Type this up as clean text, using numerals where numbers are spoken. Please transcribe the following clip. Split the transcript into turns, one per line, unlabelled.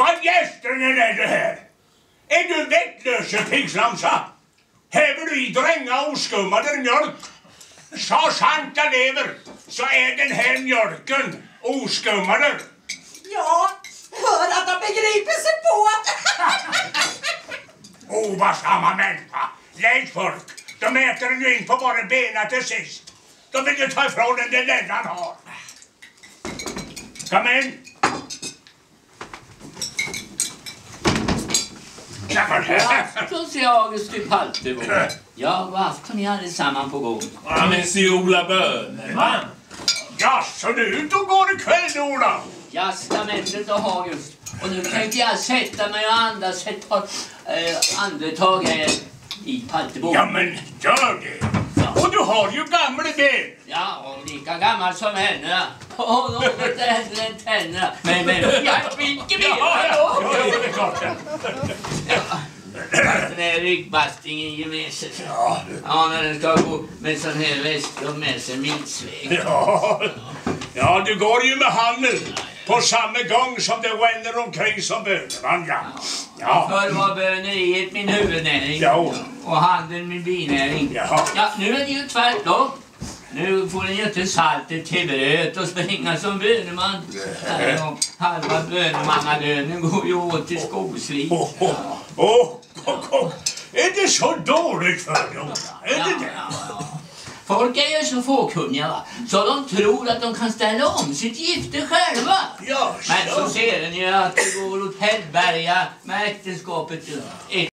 Vad gästen är det här? Är du vettlöse pigslamsa? Häver du i dränga oskummade mjölk? Så sant jag lever så är den här mjölken oskummade.
Ja, hör att de begriper sig på att...
Ovarsamma människa, lägg folk. De äter den ju in på bara benen till sist. De vill ju ta ifrån den det lilla han har. Kom in.
Afton, August i Paltebo. Ja, god afton ni allesammans på gång.
Ja, men se Ola Böne, va?
Ja, så du ut och går ikväll, Ola?
Jastamentet och August. Och nu tänkte jag sätta mig och andas ett par andetag här i Paltebo.
Ja, men gör det. Och du har ju gamla ben.
Ja, och lika gammal som henne. Och något äldre än tänderna. Men, jag vilken mer?
Ja, det är klart.
Den här ryggbastingen gemensamt. Ja, när den ska gå med sån här väst och med sig milsväg.
Ja, du går ju med handen på samma gång som det ränner omkring som böneman, ja.
Förr var böneriet min huvudnäring.
Ja.
Och handen min binäring.
Jaha.
Ja, nu är det ju tvärtom. Nu får den ju inte saltet till bröd och springa som böneman. Halva bönemannalönen går ju åt till skoslit.
Är det så dåligt för dig, Ola? Är det det?
Ja. Folk är ju så fåkunniga, va? Så de tror att de kan ställa om sitt gifte själva.
Ja,
men så ser den ju att det går åt helberga med äktenskapet. Ett